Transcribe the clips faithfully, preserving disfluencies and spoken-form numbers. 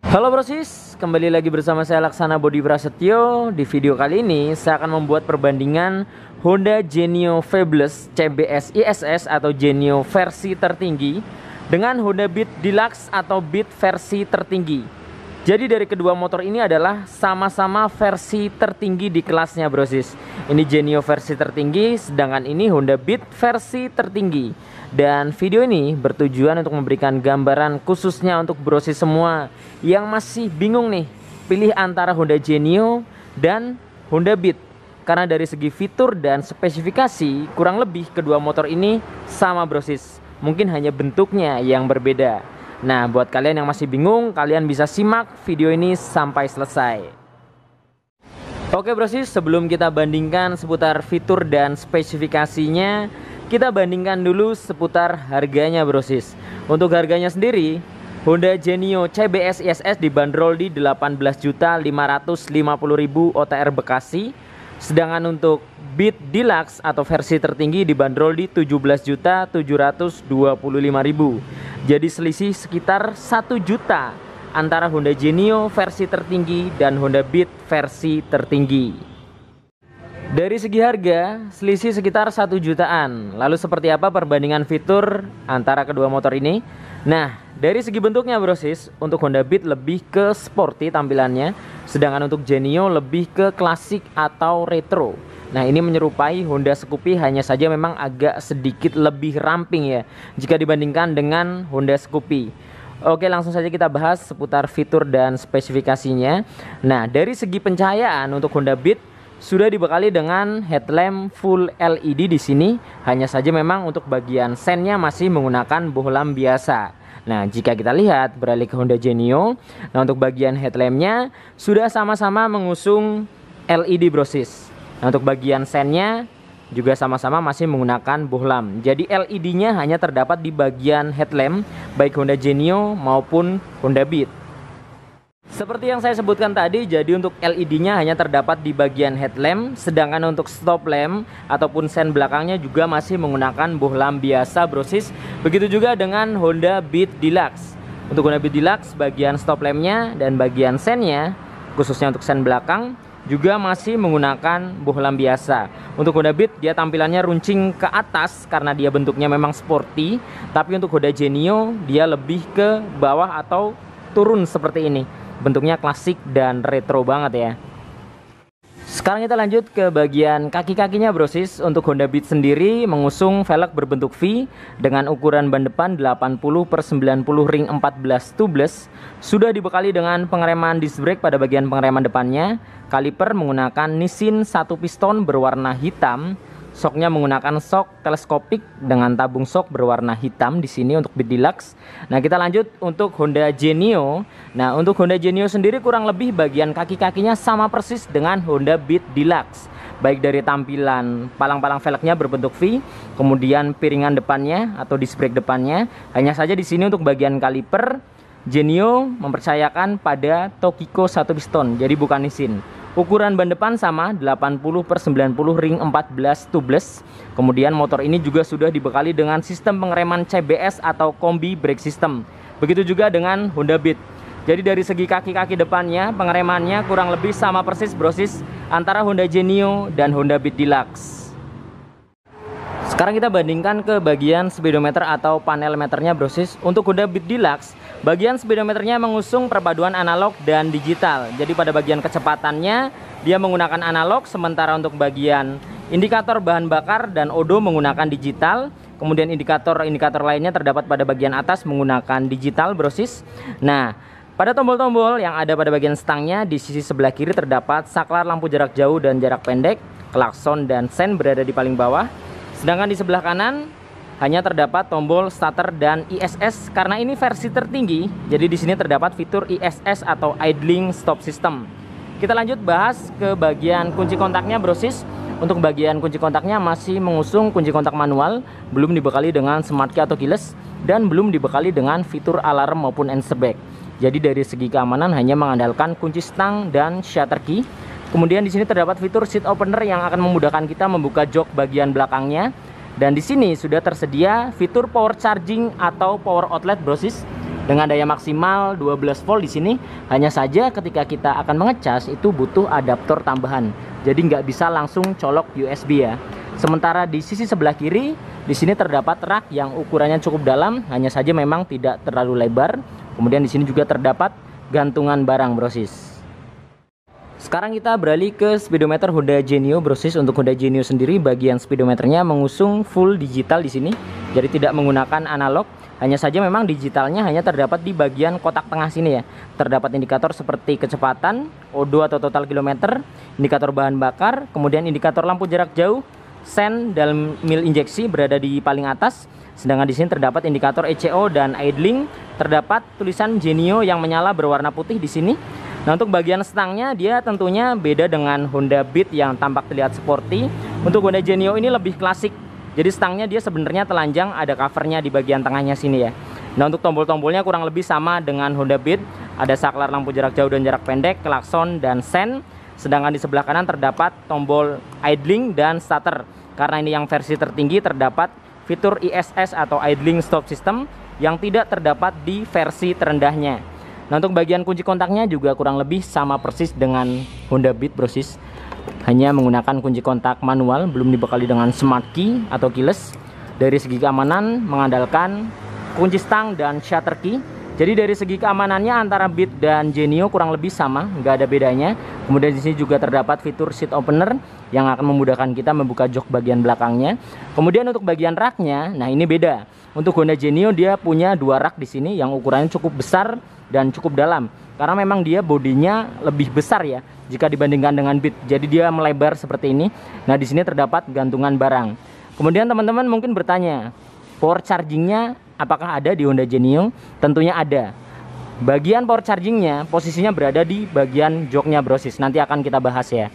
Halo brosis, kembali lagi bersama saya Laksana Bodi Prasetyo. Di video kali ini saya akan membuat perbandingan Honda Genio Fabulous C B S I S S atau Genio versi tertinggi dengan Honda Beat Deluxe atau Beat versi tertinggi. Jadi dari kedua motor ini adalah sama-sama versi tertinggi di kelasnya brosis. Ini Genio versi tertinggi, sedangkan ini Honda Beat versi tertinggi. Dan video ini bertujuan untuk memberikan gambaran khususnya untuk brosis semua yang masih bingung nih pilih antara Honda Genio dan Honda Beat. Karena dari segi fitur dan spesifikasi kurang lebih kedua motor ini sama brosis. Mungkin hanya bentuknya yang berbeda. Nah, buat kalian yang masih bingung, kalian bisa simak video ini sampai selesai. Oke brosis, sebelum kita bandingkan seputar fitur dan spesifikasinya, kita bandingkan dulu seputar harganya brosis. Untuk harganya sendiri, Honda Genio C B S I S S dibanderol di delapan belas juta lima ratus lima puluh ribu O T R Bekasi. Sedangkan untuk Beat Deluxe atau versi tertinggi dibanderol di tujuh belas juta tujuh ratus dua puluh lima ribu. Jadi selisih sekitar satu juta antara Honda Genio versi tertinggi dan Honda Beat versi tertinggi. Dari segi harga, selisih sekitar satu jutaan. Lalu seperti apa perbandingan fitur antara kedua motor ini? Nah, dari segi bentuknya brosis, untuk Honda Beat lebih ke sporty tampilannya, sedangkan untuk Genio lebih ke klasik atau retro. Nah, ini menyerupai Honda Scoopy, hanya saja memang agak sedikit lebih ramping ya jika dibandingkan dengan Honda Scoopy. Oke, langsung saja kita bahas seputar fitur dan spesifikasinya. Nah, dari segi pencahayaan untuk Honda Beat sudah dibekali dengan headlamp full L E D di sini. Hanya saja memang untuk bagian sennya masih menggunakan bohlam biasa. Nah, jika kita lihat beralih ke Honda Genio, nah untuk bagian headlampnya sudah sama-sama mengusung L E D brosis. Nah, untuk bagian sennya juga sama-sama masih menggunakan bohlam. Jadi L E D-nya hanya terdapat di bagian headlamp baik Honda Genio maupun Honda Beat. Seperti yang saya sebutkan tadi, jadi untuk L E D-nya hanya terdapat di bagian headlamp, sedangkan untuk stop lamp ataupun sen belakangnya juga masih menggunakan bohlam biasa brosis. Begitu juga dengan Honda Beat Deluxe. Untuk Honda Beat Deluxe, bagian stop lampnya dan bagian sennya, khususnya untuk sen belakang, juga masih menggunakan bohlam biasa. Untuk Honda Beat, dia tampilannya runcing ke atas karena dia bentuknya memang sporty. Tapi untuk Honda Genio, dia lebih ke bawah atau turun seperti ini. Bentuknya klasik dan retro banget ya. Sekarang kita lanjut ke bagian kaki-kakinya brosis. Untuk Honda Beat sendiri mengusung velg berbentuk V dengan ukuran ban depan delapan puluh per sembilan puluh ring empat belas tubeless. Sudah dibekali dengan pengereman disc brake pada bagian pengereman depannya. Kaliper menggunakan Nissin satu piston berwarna hitam. Soknya menggunakan sok teleskopik dengan tabung sok berwarna hitam di sini untuk Beat Deluxe. Nah, kita lanjut untuk Honda Genio. Nah, untuk Honda Genio sendiri kurang lebih bagian kaki-kakinya sama persis dengan Honda Beat Deluxe. Baik dari tampilan palang-palang velgnya berbentuk V, kemudian piringan depannya atau disc brake depannya. Hanya saja di sini untuk bagian kaliper, Genio mempercayakan pada Tokiko satu piston, jadi bukan Nissin. Ukuran ban depan sama delapan puluh per sembilan puluh ring empat belas tubeless. Kemudian motor ini juga sudah dibekali dengan sistem pengereman C B S atau Combi Brake System. Begitu juga dengan Honda Beat. Jadi dari segi kaki-kaki depannya, pengeremannya kurang lebih sama persis brosis antara Honda Genio dan Honda Beat Deluxe. Sekarang kita bandingkan ke bagian speedometer atau panel meternya brosis. Untuk Honda Beat Deluxe, bagian speedometernya mengusung perpaduan analog dan digital. Jadi pada bagian kecepatannya dia menggunakan analog, sementara untuk bagian indikator bahan bakar dan odo menggunakan digital. Kemudian indikator-indikator lainnya terdapat pada bagian atas menggunakan digital brosis. Nah, pada tombol-tombol yang ada pada bagian stangnya di sisi sebelah kiri terdapat saklar lampu jarak jauh dan jarak pendek, klakson dan sen berada di paling bawah. Sedangkan di sebelah kanan hanya terdapat tombol starter dan I S S karena ini versi tertinggi. Jadi di sini terdapat fitur I S S atau idling stop system. Kita lanjut bahas ke bagian kunci kontaknya brosis. Untuk bagian kunci kontaknya masih mengusung kunci kontak manual, belum dibekali dengan smart key atau keyless, dan belum dibekali dengan fitur alarm maupun answer back. Jadi dari segi keamanan hanya mengandalkan kunci stang dan shutter key. Kemudian di sini terdapat fitur seat opener yang akan memudahkan kita membuka jok bagian belakangnya. Dan di sini sudah tersedia fitur power charging atau power outlet brosis dengan daya maksimal dua belas volt di sini. Hanya saja ketika kita akan mengecas itu butuh adaptor tambahan. Jadi nggak bisa langsung colok U S B ya. Sementara di sisi sebelah kiri, di sini terdapat rak yang ukurannya cukup dalam, hanya saja memang tidak terlalu lebar. Kemudian di sini juga terdapat gantungan barang brosis. Sekarang kita beralih ke speedometer Honda Genio brosis. Untuk Honda Genio sendiri bagian speedometernya mengusung full digital di sini. Jadi tidak menggunakan analog. Hanya saja memang digitalnya hanya terdapat di bagian kotak tengah sini ya. Terdapat indikator seperti kecepatan, odo atau total kilometer, indikator bahan bakar, kemudian indikator lampu jarak jauh, sen dan mil injeksi berada di paling atas. Sedangkan di sini terdapat indikator E C O dan idling. Terdapat tulisan Genio yang menyala berwarna putih di sini. Nah, untuk bagian stangnya dia tentunya beda dengan Honda Beat yang tampak terlihat sporty. Untuk Honda Genio ini lebih klasik. Jadi stangnya dia sebenarnya telanjang, ada covernya di bagian tengahnya sini ya. Nah, untuk tombol-tombolnya kurang lebih sama dengan Honda Beat. Ada saklar lampu jarak jauh dan jarak pendek, klakson dan sen. Sedangkan di sebelah kanan terdapat tombol idling dan starter. Karena ini yang versi tertinggi, terdapat fitur I S S atau idling stop system yang tidak terdapat di versi terendahnya. Nah, untuk bagian kunci kontaknya juga kurang lebih sama persis dengan Honda Beat brosis. Hanya menggunakan kunci kontak manual, belum dibekali dengan smart key atau keyless. Dari segi keamanan mengandalkan kunci stang dan shutter key. Jadi dari segi keamanannya antara Beat dan Genio kurang lebih sama, nggak ada bedanya. Kemudian di sini juga terdapat fitur seat opener yang akan memudahkan kita membuka jok bagian belakangnya. Kemudian untuk bagian raknya, nah ini beda. Untuk Honda Genio dia punya dua rak di sini yang ukurannya cukup besar dan cukup dalam. Karena memang dia bodinya lebih besar ya jika dibandingkan dengan Beat. Jadi dia melebar seperti ini. Nah, di sini terdapat gantungan barang. Kemudian teman-teman mungkin bertanya, power chargingnya apakah ada di Honda Genio? Tentunya ada. Bagian power chargingnya posisinya berada di bagian joknya brosis. Nanti akan kita bahas ya.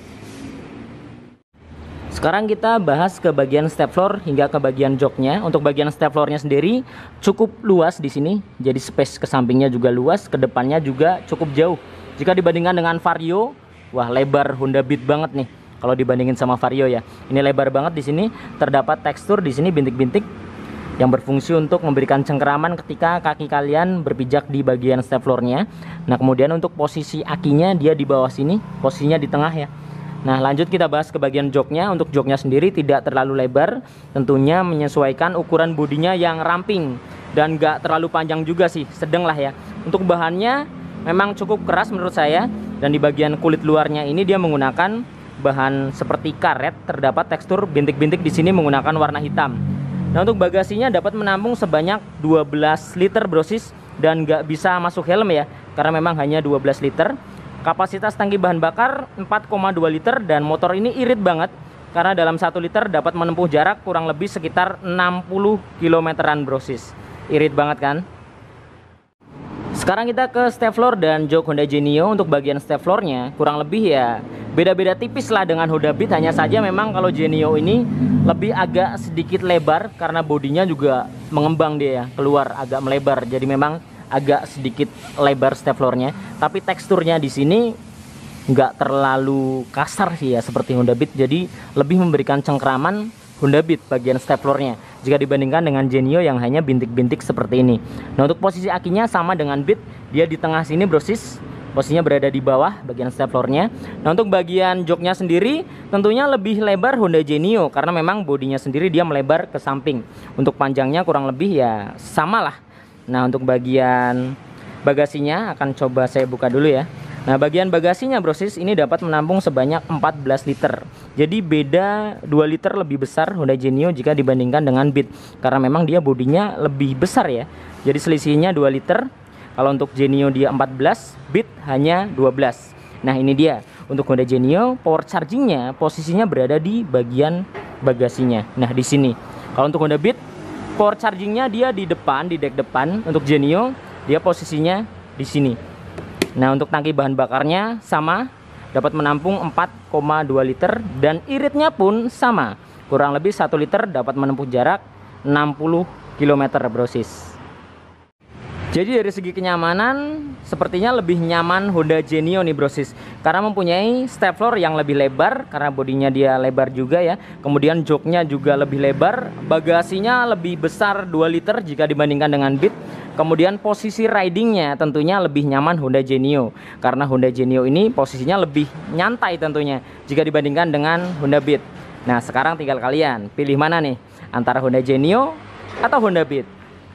Sekarang kita bahas ke bagian step floor hingga ke bagian joknya. Untuk bagian step floornya sendiri cukup luas di sini. Jadi space ke sampingnya juga luas, ke depannya juga cukup jauh. Jika dibandingkan dengan Vario, wah lebar Honda Beat banget nih. Kalau dibandingin sama Vario ya, ini lebar banget di sini. Terdapat tekstur di sini bintik-bintik yang berfungsi untuk memberikan cengkeraman ketika kaki kalian berpijak di bagian step floornya. Nah, kemudian untuk posisi akinya dia di bawah sini, posisinya di tengah ya. Nah, lanjut kita bahas ke bagian joknya. Untuk joknya sendiri tidak terlalu lebar, tentunya menyesuaikan ukuran bodinya yang ramping dan gak terlalu panjang juga sih, sedang lah ya. Untuk bahannya memang cukup keras menurut saya, dan di bagian kulit luarnya ini dia menggunakan bahan seperti karet. Terdapat tekstur bintik-bintik di sini menggunakan warna hitam. Nah, untuk bagasinya dapat menampung sebanyak dua belas liter brosis dan gak bisa masuk helm ya, karena memang hanya dua belas liter. Kapasitas tangki bahan bakar empat koma dua liter dan motor ini irit banget karena dalam satu liter dapat menempuh jarak kurang lebih sekitar enam puluh kilometeran brosis. Irit banget kan? Sekarang kita ke step floor dan jok Honda Genio. Untuk bagian step floornya kurang lebih ya beda-beda tipis lah dengan Honda Beat. Hanya saja memang kalau Genio ini lebih agak sedikit lebar karena bodinya juga mengembang dia ya, keluar agak melebar. Jadi memang agak sedikit lebar step floornya, tapi teksturnya di sini nggak terlalu kasar sih ya seperti Honda Beat. Jadi lebih memberikan cengkeraman Honda Beat bagian step floornya jika dibandingkan dengan Genio yang hanya bintik-bintik seperti ini. Nah, untuk posisi akinya sama dengan Beat, dia di tengah sini brosis, posisinya berada di bawah bagian step floornya. Nah, untuk bagian joknya sendiri tentunya lebih lebar Honda Genio karena memang bodinya sendiri dia melebar ke samping. Untuk panjangnya kurang lebih ya sama lah. Nah, untuk bagian bagasinya akan coba saya buka dulu ya. Nah, bagian bagasinya brosis ini dapat menampung sebanyak empat belas liter. Jadi beda dua liter lebih besar Honda Genio jika dibandingkan dengan Beat, karena memang dia bodinya lebih besar ya. Jadi selisihnya dua liter. Kalau untuk Genio dia empat belas, Beat hanya dua belas. Nah, ini dia. Untuk Honda Genio power chargingnya posisinya berada di bagian bagasinya. Nah, di sini. Kalau untuk Honda Beat power chargingnya dia di depan, di dek depan. Untuk Genio dia posisinya di sini. Nah, untuk tangki bahan bakarnya sama, dapat menampung empat koma dua liter dan iritnya pun sama, kurang lebih satu liter, dapat menempuh jarak enam puluh kilometer brosis. Jadi dari segi kenyamanan sepertinya lebih nyaman Honda Genio nih brosis, karena mempunyai step floor yang lebih lebar karena bodinya dia lebar juga ya. Kemudian joknya juga lebih lebar, bagasinya lebih besar dua liter jika dibandingkan dengan Beat. Kemudian posisi ridingnya tentunya lebih nyaman Honda Genio, karena Honda Genio ini posisinya lebih nyantai tentunya jika dibandingkan dengan Honda Beat. Nah sekarang tinggal kalian pilih mana nih, antara Honda Genio atau Honda Beat.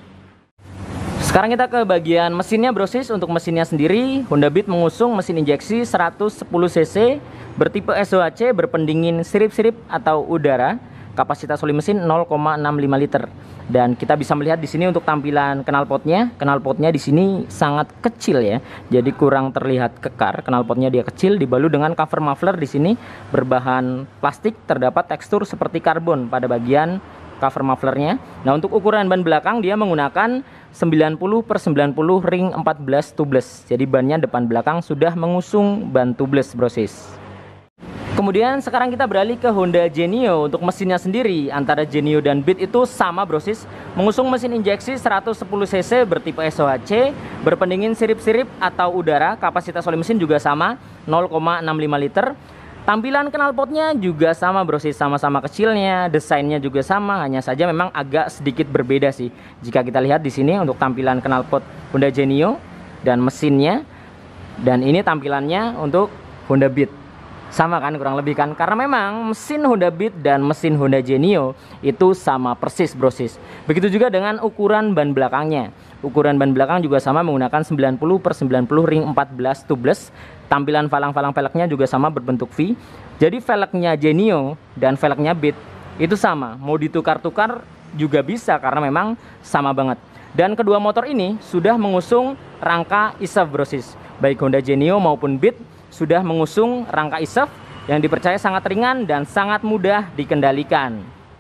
Sekarang kita ke bagian mesinnya brosis. Untuk mesinnya sendiri Honda Beat mengusung mesin injeksi seratus sepuluh cc bertipe S O H C berpendingin sirip-sirip atau udara. Kapasitas oli mesin nol koma enam lima liter. Dan kita bisa melihat di sini untuk tampilan knalpotnya. Knalpotnya di sini sangat kecil ya. Jadi kurang terlihat kekar. Knalpotnya dia kecil, dibalut dengan cover muffler di sini berbahan plastik, terdapat tekstur seperti karbon pada bagian cover mufflernya. Nah untuk ukuran ban belakang dia menggunakan sembilan puluh per sembilan puluh ring empat belas tubeless. Jadi bannya depan belakang sudah mengusung ban tubeless brosis. Kemudian sekarang kita beralih ke Honda Genio. Untuk mesinnya sendiri antara Genio dan Beat itu sama brosis, mengusung mesin injeksi seratus sepuluh cc bertipe S O H C berpendingin sirip-sirip atau udara. Kapasitas oli mesin juga sama nol koma enam lima liter. Tampilan knalpotnya juga sama brosis, sama-sama kecilnya, desainnya juga sama, hanya saja memang agak sedikit berbeda sih. Jika kita lihat di sini untuk tampilan knalpot Honda Genio dan mesinnya, dan ini tampilannya untuk Honda Beat. Sama kan kurang lebih kan, karena memang mesin Honda Beat dan mesin Honda Genio itu sama persis brosis. Begitu juga dengan ukuran ban belakangnya. Ukuran ban belakang juga sama, menggunakan sembilan puluh per sembilan puluh ring empat belas tubeless. Tampilan falang-falang velgnya juga sama berbentuk V. Jadi velgnya Genio dan velgnya Beat itu sama, mau ditukar-tukar juga bisa karena memang sama banget. Dan kedua motor ini sudah mengusung rangka I S E F brosis. Baik Honda Genio maupun Beat sudah mengusung rangka I S E F yang dipercaya sangat ringan dan sangat mudah dikendalikan.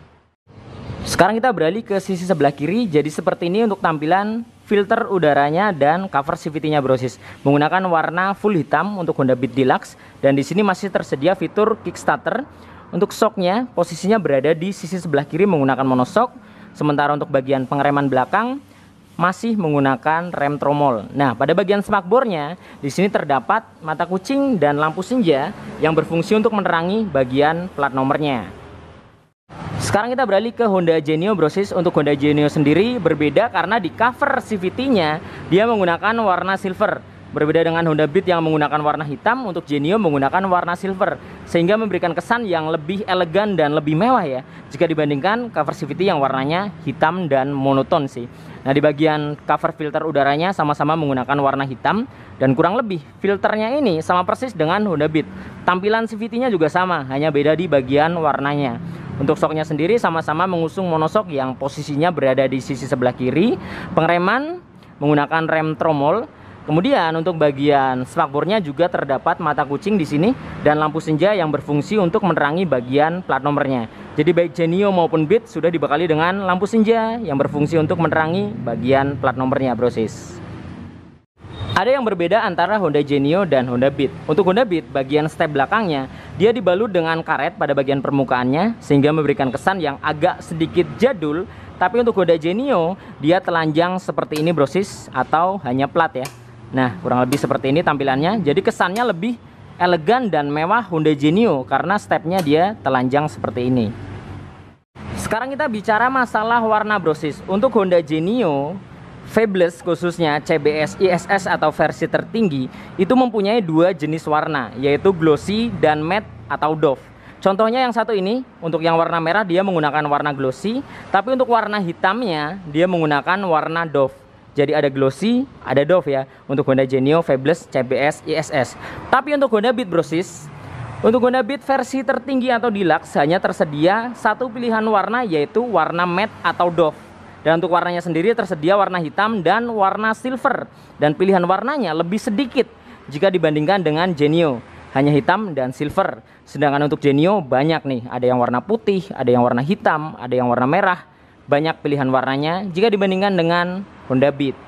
Sekarang kita beralih ke sisi sebelah kiri. Jadi seperti ini untuk tampilan filter udaranya dan cover C V T-nya brosis. Menggunakan warna full hitam untuk Honda Beat Deluxe, dan di sini masih tersedia fitur kickstarter. Untuk shocknya posisinya berada di sisi sebelah kiri menggunakan monoshock. Sementara untuk bagian pengereman belakang masih menggunakan rem tromol. Nah, pada bagian spakbornya di sini terdapat mata kucing dan lampu senja yang berfungsi untuk menerangi bagian plat nomornya. Sekarang kita beralih ke Honda Genio brosis. Untuk Honda Genio sendiri berbeda karena di cover C V T-nya dia menggunakan warna silver. Berbeda dengan Honda Beat yang menggunakan warna hitam, untuk Genio menggunakan warna silver, sehingga memberikan kesan yang lebih elegan dan lebih mewah ya, jika dibandingkan cover C V T yang warnanya hitam dan monoton sih. Nah di bagian cover filter udaranya sama-sama menggunakan warna hitam, dan kurang lebih filternya ini sama persis dengan Honda Beat. Tampilan C V T-nya juga sama, hanya beda di bagian warnanya. Untuk shocknya sendiri sama-sama mengusung monoshock yang posisinya berada di sisi sebelah kiri. Pengereman menggunakan rem tromol. Kemudian untuk bagian spakbornya juga terdapat mata kucing di sini dan lampu senja yang berfungsi untuk menerangi bagian plat nomornya. Jadi baik Genio maupun Beat sudah dibekali dengan lampu senja yang berfungsi untuk menerangi bagian plat nomornya brosis. Ada yang berbeda antara Honda Genio dan Honda Beat. Untuk Honda Beat, bagian step belakangnya dia dibalut dengan karet pada bagian permukaannya sehingga memberikan kesan yang agak sedikit jadul. Tapi untuk Honda Genio dia telanjang seperti ini brosis, atau hanya plat ya. Nah kurang lebih seperti ini tampilannya. Jadi kesannya lebih elegan dan mewah Honda Genio karena stepnya dia telanjang seperti ini. Sekarang kita bicara masalah warna brosis. Untuk Honda Genio Fabless khususnya C B S I S S atau versi tertinggi itu mempunyai dua jenis warna, yaitu glossy dan matte atau doff. Contohnya yang satu ini, untuk yang warna merah dia menggunakan warna glossy, tapi untuk warna hitamnya dia menggunakan warna doff. Jadi ada glossy, ada doff ya untuk Honda Genio Fabless C B S I S S. Tapi untuk Honda Beat brosis, untuk Honda Beat versi tertinggi atau deluxe hanya tersedia satu pilihan warna, yaitu warna matte atau doff. Dan untuk warnanya sendiri tersedia warna hitam dan warna silver, dan pilihan warnanya lebih sedikit jika dibandingkan dengan Genio, hanya hitam dan silver. Sedangkan untuk Genio banyak nih, ada yang warna putih, ada yang warna hitam, ada yang warna merah. Banyak pilihan warnanya jika dibandingkan dengan Honda Beat.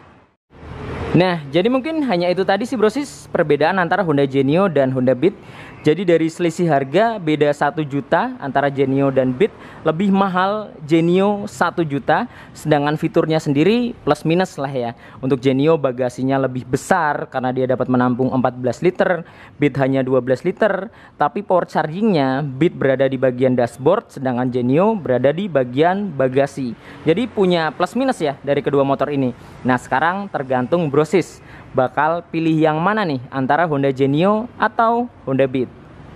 Nah, jadi mungkin hanya itu tadi sih brosis perbedaan antara Honda Genio dan Honda Beat. Jadi dari selisih harga beda satu juta antara Genio dan Beat, lebih mahal Genio satu juta, sedangkan fiturnya sendiri plus minus lah ya. Untuk Genio bagasinya lebih besar karena dia dapat menampung empat belas liter, Beat hanya dua belas liter, tapi power chargingnya Beat berada di bagian dashboard, sedangkan Genio berada di bagian bagasi. Jadi punya plus minus ya dari kedua motor ini. Nah sekarang tergantung brosis, bakal pilih yang mana nih antara Honda Genio atau Honda Beat.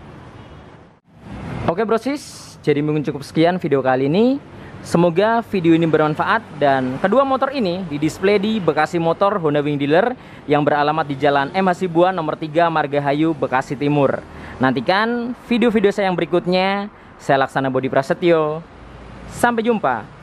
Oke brosis, jadi mungkin cukup sekian video kali ini. Semoga video ini bermanfaat dan kedua motor ini didisplay di Bekasi Motor Honda Wing Dealer yang beralamat di Jalan M Hasibuan nomor tiga Margahayu, Bekasi Timur. Nantikan video-video saya yang berikutnya. Saya Laksana Bodi Prasetyo. Sampai jumpa.